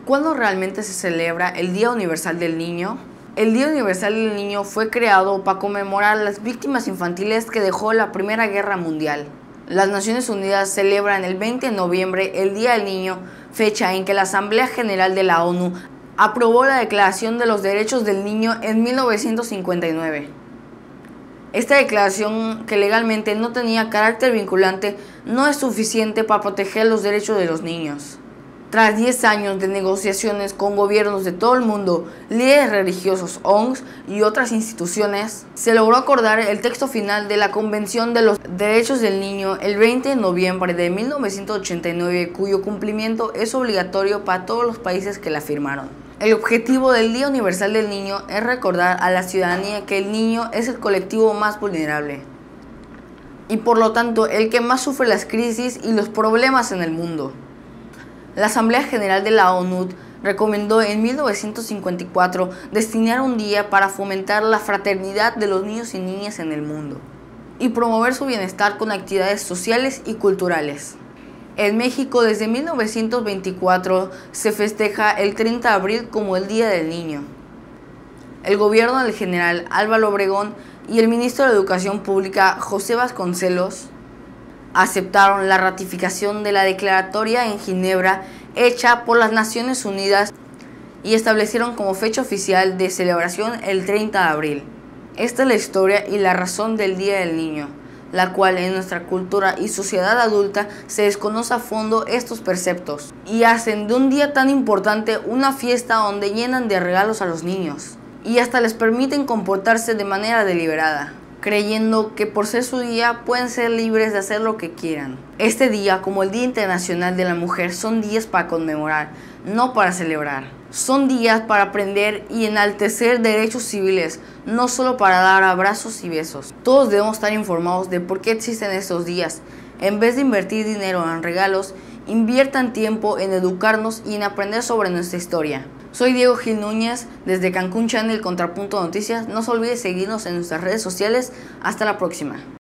¿Cuándo realmente se celebra el Día Universal del Niño? El Día Universal del Niño fue creado para conmemorar las víctimas infantiles que dejó la Primera Guerra Mundial. Las Naciones Unidas celebran el 20 de noviembre el Día del Niño, fecha en que la Asamblea General de la ONU aprobó la Declaración de los Derechos del Niño en 1959. Esta declaración, que legalmente no tenía carácter vinculante, no es suficiente para proteger los derechos de los niños. Tras 10 años de negociaciones con gobiernos de todo el mundo, líderes religiosos, ONGs y otras instituciones, se logró acordar el texto final de la Convención de los Derechos del Niño el 20 de noviembre de 1989, cuyo cumplimiento es obligatorio para todos los países que la firmaron. El objetivo del Día Universal del Niño es recordar a la ciudadanía que el niño es el colectivo más vulnerable y por lo tanto el que más sufre las crisis y los problemas en el mundo. La Asamblea General de la ONU recomendó en 1954 destinar un día para fomentar la fraternidad de los niños y niñas en el mundo y promover su bienestar con actividades sociales y culturales. En México, desde 1924 se festeja el 30 de abril como el Día del Niño. El gobierno del general Álvaro Obregón y el ministro de Educación Pública, José Vasconcelos, aceptaron la ratificación de la declaratoria en Ginebra hecha por las Naciones Unidas y establecieron como fecha oficial de celebración el 30 de abril. Esta es la historia y la razón del Día del Niño, la cual en nuestra cultura y sociedad adulta se desconoce a fondo estos preceptos y hacen de un día tan importante una fiesta donde llenan de regalos a los niños y hasta les permiten comportarse de manera deliberada, creyendo que por ser su día pueden ser libres de hacer lo que quieran. Este día, como el Día Internacional de la Mujer, son días para conmemorar, no para celebrar. Son días para aprender y enaltecer derechos civiles, no solo para dar abrazos y besos. Todos debemos estar informados de por qué existen estos días. En vez de invertir dinero en regalos, inviertan tiempo en educarnos y en aprender sobre nuestra historia. Soy Diego Gil Núñez, desde Cancún Channel Contrapunto Noticias. No se olvide seguirnos en nuestras redes sociales. Hasta la próxima.